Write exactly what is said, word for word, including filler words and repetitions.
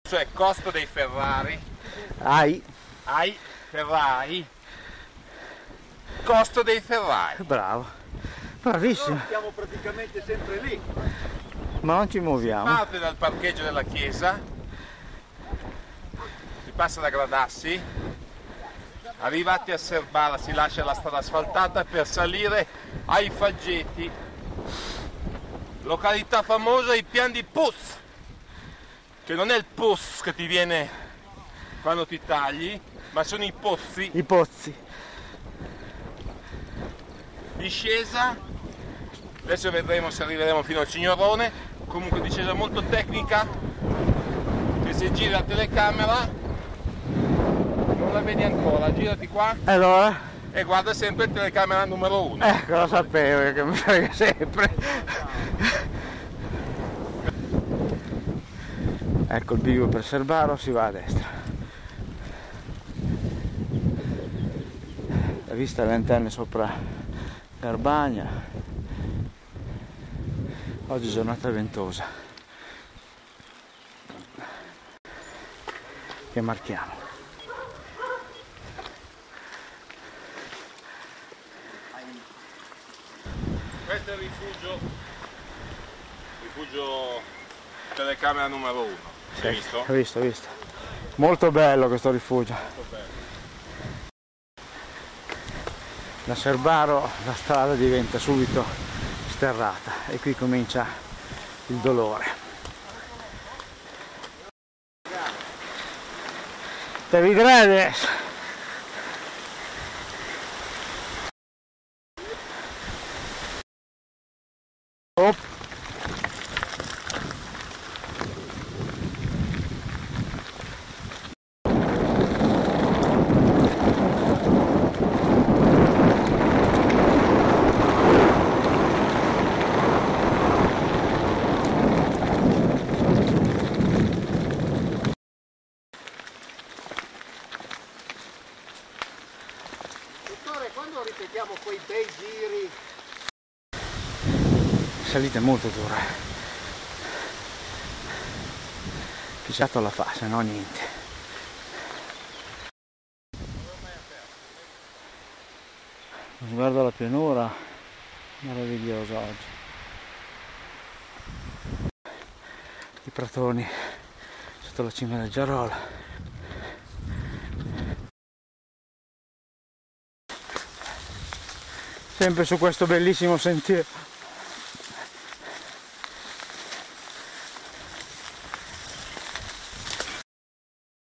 Cioè costo dei Ferrari. Ai. Ai Ferrari. Costo dei Ferrari. Bravo. Bravissimo. Noi stiamo praticamente sempre lì. Ma non ci muoviamo. Parte dal parcheggio della chiesa, si passa da Gradassi, arrivati a Serbara si lascia la strada asfaltata per salire ai Faggetti, località famosa i piani di pus, che non è il pus che ti viene quando ti tagli, ma sono i pozzi. I pozzi. Discesa, adesso vedremo se arriveremo fino al Cignorone, comunque discesa molto tecnica, che se giri la telecamera non la vedi ancora, girati qua Allora? e guarda sempre il telecamera numero uno. Ecco, lo sapevo che mi frega sempre. Ecco il bivio per Serbaro, si va a destra. La vista alle antenne sopra Garbagna. Oggi è giornata ventosa. Che marchiamo. Questo è il rifugio, rifugio telecamera numero uno. Sì, Hai visto? Ho visto, ho visto. Molto bello questo rifugio. Molto bello. Da Serbaro la strada diventa subito sterrata e qui comincia il dolore. Te vedrai adesso. Oh. Quando ripetiamo quei bei giri, Salita molto dura. Pisciato la fa, se no niente. Guarda la pianura, meravigliosa oggi. I pratoni sotto la cima del Giarola. Sempre su questo bellissimo sentiero.